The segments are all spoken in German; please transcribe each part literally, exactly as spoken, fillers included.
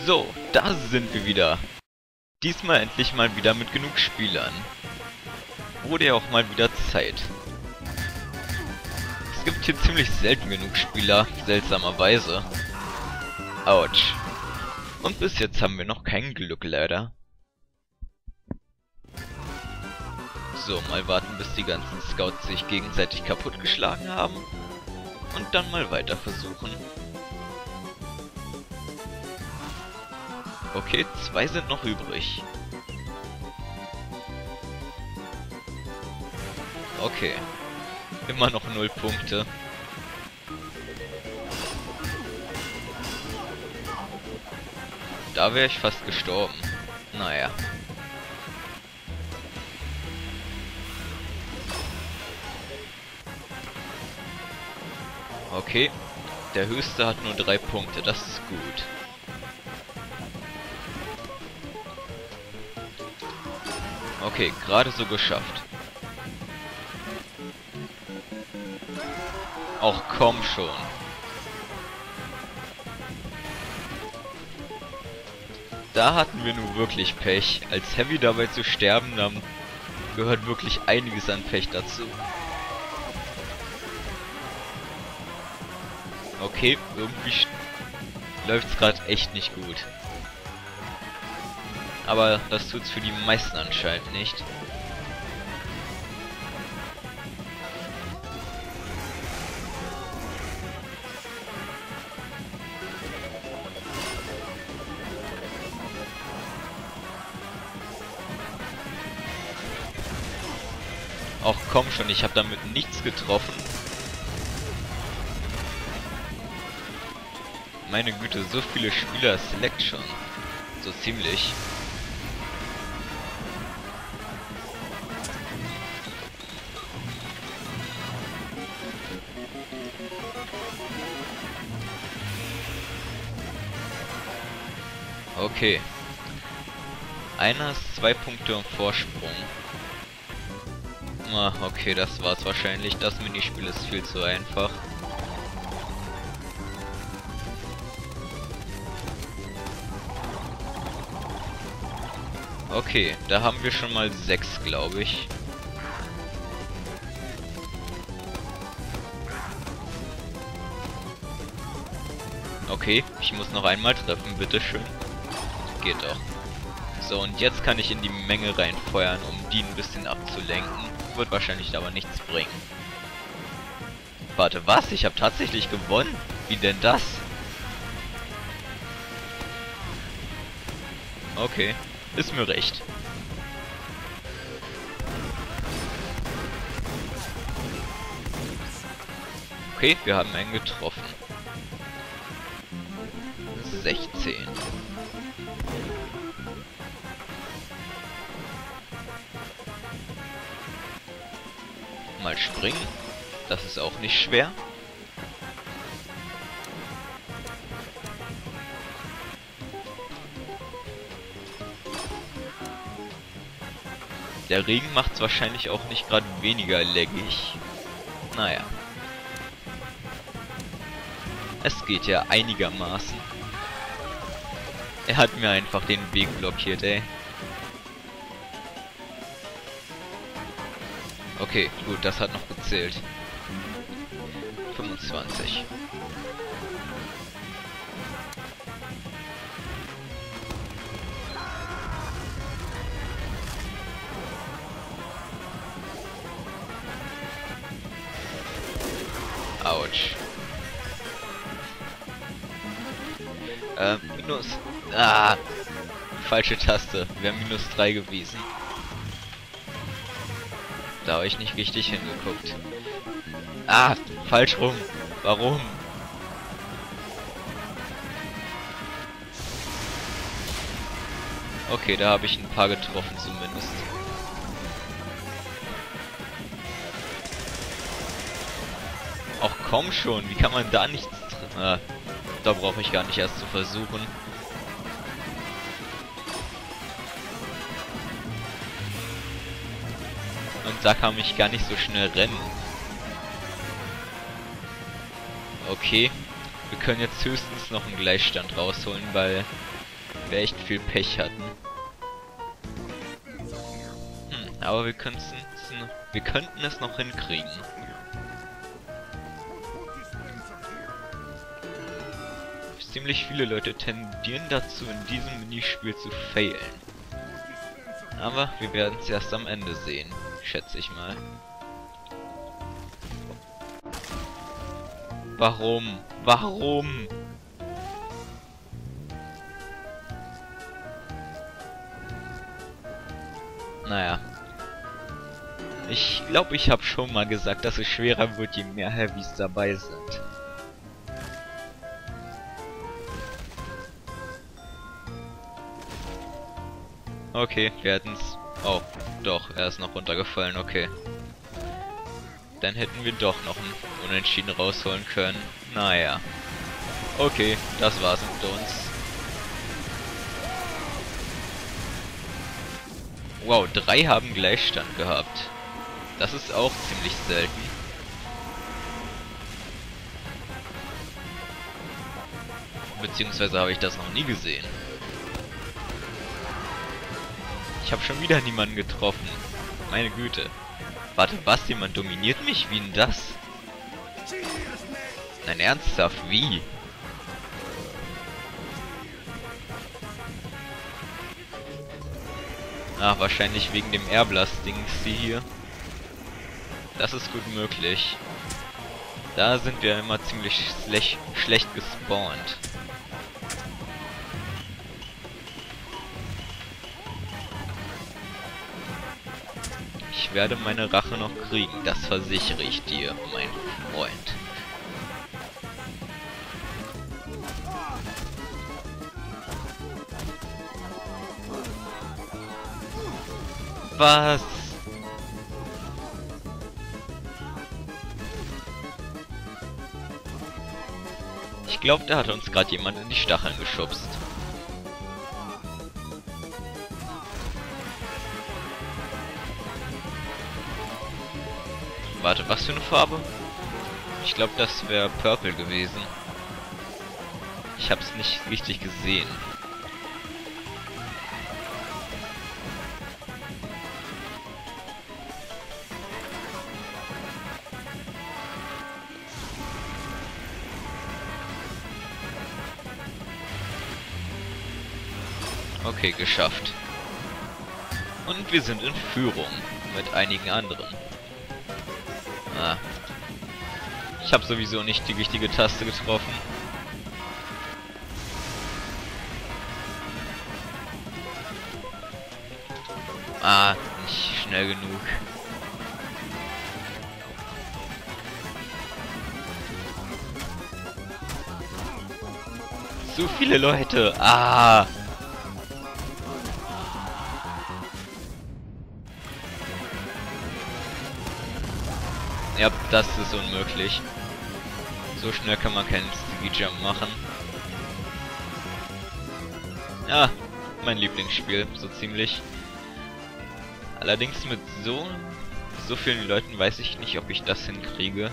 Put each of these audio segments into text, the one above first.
So, da sind wir wieder. Diesmal endlich mal wieder mit genug Spielern. Wurde ja auch mal wieder Zeit. Es gibt hier ziemlich selten genug Spieler, seltsamerweise. Autsch. Und bis jetzt haben wir noch kein Glück, leider. So, mal warten, bis die ganzen Scouts sich gegenseitig kaputtgeschlagen haben. Und dann mal weiter versuchen. Okay, zwei sind noch übrig. Okay. Immer noch null Punkte. Da wäre ich fast gestorben. Naja. Okay. Der höchste hat nur drei Punkte. Das ist gut. Okay, gerade so geschafft. Auch komm schon. Da hatten wir nun wirklich Pech. Als Heavy dabei zu sterben, dann gehört wirklich einiges an Pech dazu. Okay, irgendwie läuft's gerade echt nicht gut. Aber das tut's für die meisten anscheinend nicht. Auch komm schon, ich habe damit nichts getroffen. Meine Güte, so viele Spieler select schon. So ziemlich. Okay. Einer ist zwei Punkte im Vorsprung. Ah, okay, das war's wahrscheinlich. Das Minispiel ist viel zu einfach. Okay, da haben wir schon mal sechs, glaube ich. Okay, ich muss noch einmal treffen, bitteschön. Geht doch. So, und jetzt kann ich in die Menge reinfeuern, um die ein bisschen abzulenken. Wird wahrscheinlich aber nichts bringen. Warte, was? Ich habe tatsächlich gewonnen? Wie denn das? Okay, ist mir recht. Okay, wir haben einen getroffen. sechzehn. Mal springen. Das ist auch nicht schwer. Der Regen macht es wahrscheinlich auch nicht gerade weniger leckig. Naja. Es geht ja einigermaßen. Er hat mir einfach den Weg blockiert, ey. Okay, gut, das hat noch gezählt. fünfundzwanzig. Autsch. Äh, minus... Ah! Falsche Taste. Wäre minus drei gewesen. Da habe ich nicht richtig hingeguckt. Ah, falsch rum. Warum? Okay, da habe ich ein paar getroffen zumindest. Ach komm schon, wie kann man da nichts treffen? Ah, da brauche ich gar nicht erst zu versuchen. Und da kann ich gar nicht so schnell rennen. Okay, wir können jetzt höchstens noch einen Gleichstand rausholen, weil wir echt viel Pech hatten. Hm, aber wir könnten wir könnten es noch hinkriegen. Ziemlich viele Leute tendieren dazu, in diesem Minispiel zu failen. Aber wir werden es erst am Ende sehen, schätze ich mal. Warum? Warum? Naja. Ich glaube, ich habe schon mal gesagt, dass es schwerer wird, je mehr Heavys dabei sind. Okay, wir hätten's... Oh, doch, er ist noch runtergefallen, okay. Dann hätten wir doch noch einen Unentschieden rausholen können. Naja. Okay, das war's mit uns. Wow, drei haben Gleichstand gehabt. Das ist auch ziemlich selten. Beziehungsweise habe ich das noch nie gesehen. Ich habe schon wieder niemanden getroffen. Meine Güte. Warte, was? Jemand dominiert mich? Wie denn das? Nein, ernsthaft? Wie? Ach, wahrscheinlich wegen dem Airblast-Dings hier. Das ist gut möglich. Da sind wir immer ziemlich schlech schlecht gespawnt. Ich werde meine Rache noch kriegen, das versichere ich dir, mein Freund. Was? Ich glaube, da hat uns gerade jemand in die Stacheln geschubst. Warte, was für eine Farbe? Ich glaube, das wäre Purple gewesen. Ich habe es nicht richtig gesehen. Okay, geschafft. Und wir sind in Führung mit einigen anderen. Ah. Ich habe sowieso nicht die richtige Taste getroffen. Ah, nicht schnell genug. Zu viele Leute. Ah. Ja, das ist unmöglich. So schnell kann man keinen Sticky Jump machen. Ja, mein Lieblingsspiel, so ziemlich. Allerdings mit so so vielen Leuten weiß ich nicht, ob ich das hinkriege.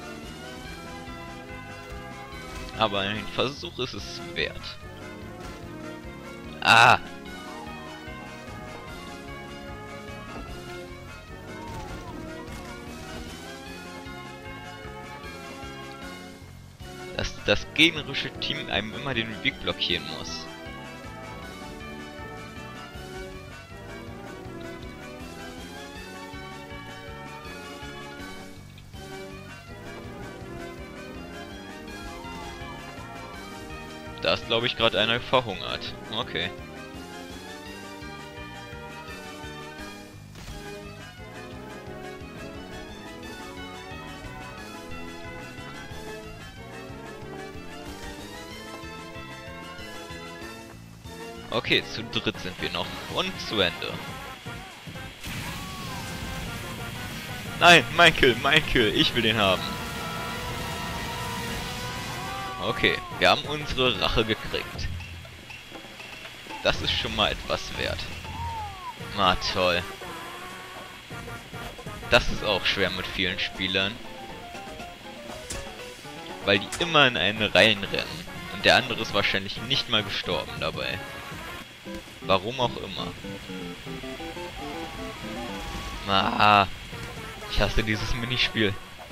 Aber ein Versuch ist es wert. Ah! Dass das gegnerische Team einem immer den Weg blockieren muss. Da ist, glaube ich, gerade einer verhungert. Okay. Okay, zu dritt sind wir noch. Und zu Ende. Nein, Michael, Michael, ich will den haben. Okay, wir haben unsere Rache gekriegt. Das ist schon mal etwas wert. Na toll. Das ist auch schwer mit vielen Spielern. Weil die immer in eine Reihen rennen. Und der andere ist wahrscheinlich nicht mal gestorben dabei. Warum auch immer. Ah, ich hasse dieses Minispiel.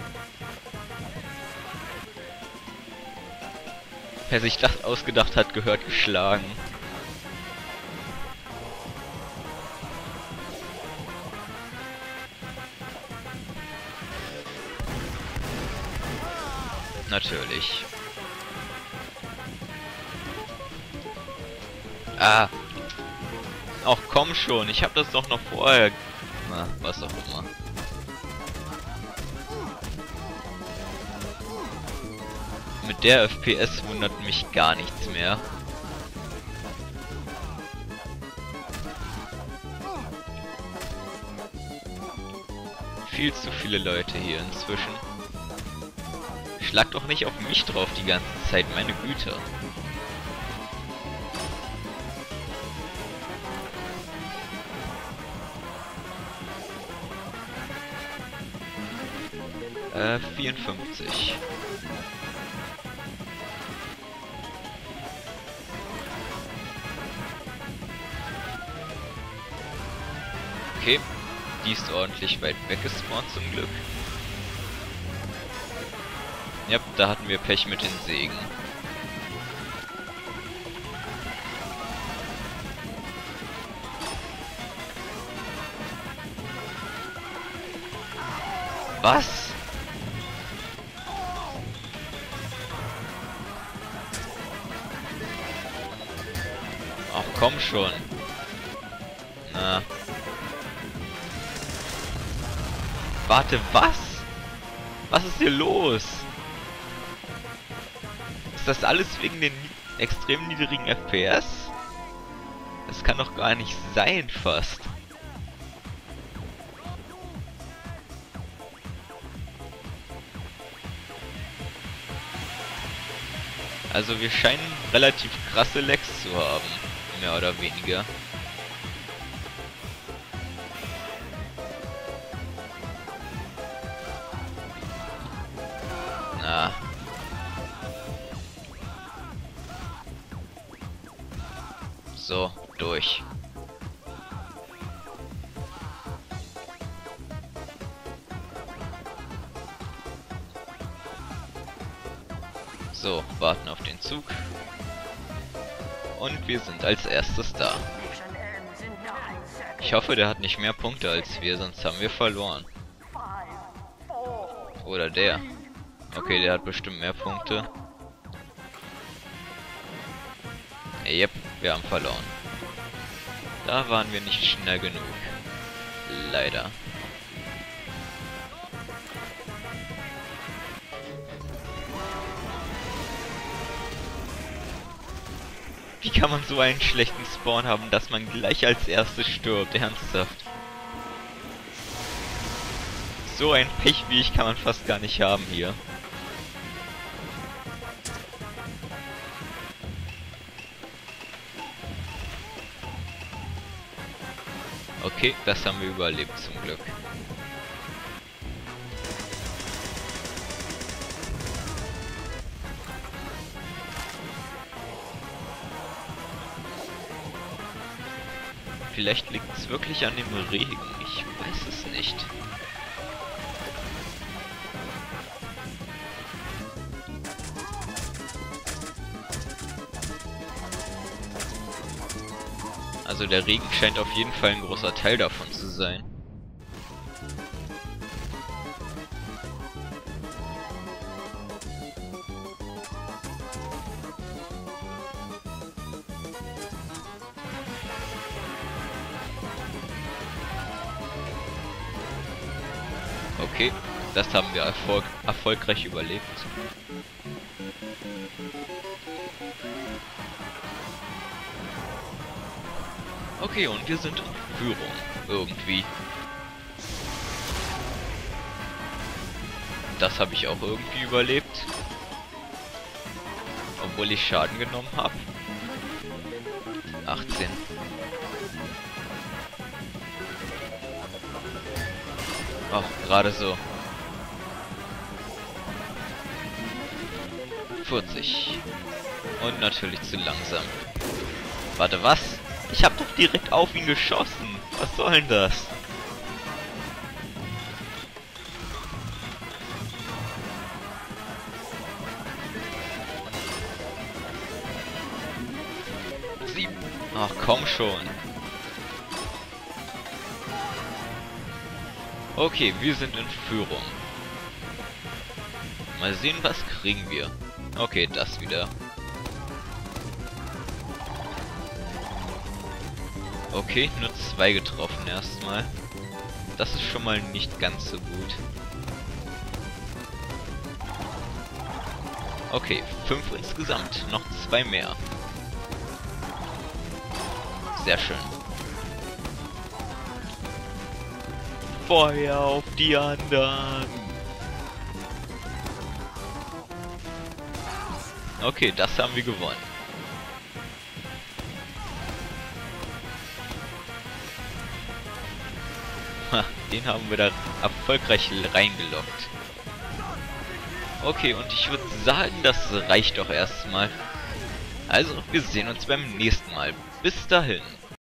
Wer sich das ausgedacht hat, gehört geschlagen. Natürlich. Ah. Ach komm schon, ich habe das doch noch vorher... Na, was auch immer. Mit der F P S wundert mich gar nichts mehr. Viel zu viele Leute hier inzwischen. Schlag doch nicht auf mich drauf die ganze Zeit, meine Güte. Äh, vierundfünfzig. Okay, die ist ordentlich weit weggespawnt zum Glück. Ja, da hatten wir Pech mit den Sägen. Was? Ach komm schon. Na. Warte, was? Was ist hier los? Ist das alles wegen den extrem niedrigen F P S? Das kann doch gar nicht sein, fast. Also wir scheinen relativ krasse Lags zu haben, mehr oder weniger. Na. So, durch. So, warten auf den Zug. Und wir sind als erstes da. Ich hoffe, der hat nicht mehr Punkte als wir, sonst haben wir verloren. Oder der. Okay, der hat bestimmt mehr Punkte. Yep, wir haben verloren. Da waren wir nicht schnell genug. Leider. Wie kann man so einen schlechten Spawn haben, dass man gleich als erstes stirbt? Ernsthaft. So ein Pech wie ich kann man fast gar nicht haben hier. Okay, das haben wir überlebt zum Glück. Vielleicht liegt es wirklich an dem Regen, ich weiß es nicht. Also der Regen scheint auf jeden Fall ein großer Teil davon zu sein. Okay, das haben wir erfolg erfolgreich überlebt. Okay, und wir sind in Führung. Irgendwie. Das habe ich auch irgendwie überlebt. Obwohl ich Schaden genommen habe. achtzehn. Ach, gerade so. vierzig. Und natürlich zu langsam. Warte, was? Ich habe doch direkt auf ihn geschossen. Was soll denn das? Sieben. Ach, komm schon. Okay, wir sind in Führung. Mal sehen, was kriegen wir. Okay, das wieder. Okay, nur zwei getroffen erstmal. Das ist schon mal nicht ganz so gut. Okay, fünf insgesamt. Noch zwei mehr. Sehr schön. Feuer auf die anderen. Okay, das haben wir gewonnen. Ha, den haben wir da erfolgreich reingelockt. Okay, und ich würde sagen, das reicht doch erstmal. Also, wir sehen uns beim nächsten Mal. Bis dahin.